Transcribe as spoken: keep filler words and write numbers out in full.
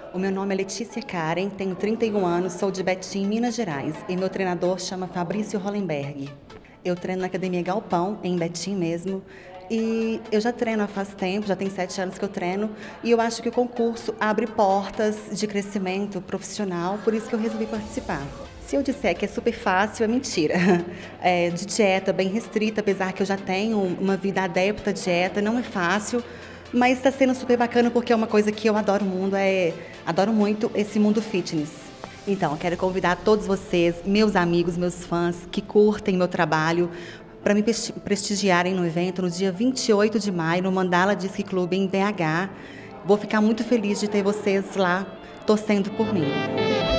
O meu nome é Letícia Karen, tenho trinta e um anos, sou de Betim, Minas Gerais, e meu treinador chama Fabrício Hollenberg. Eu treino na Academia Galpão, em Betim mesmo, e eu já treino há faz tempo, já tem sete anos que eu treino, e eu acho que o concurso abre portas de crescimento profissional, por isso que eu resolvi participar. Se eu disser que é super fácil, é mentira. É, de dieta bem restrita, apesar que eu já tenho uma vida adepta à dieta, não é fácil, mas está sendo super bacana porque é uma coisa que eu adoro o mundo, é, adoro muito esse mundo fitness. Então, eu quero convidar todos vocês, meus amigos, meus fãs, que curtem meu trabalho, para me prestigiarem no evento no dia vinte e oito de maio, no Mandala Disc Club, em B H. Vou ficar muito feliz de ter vocês lá torcendo por mim.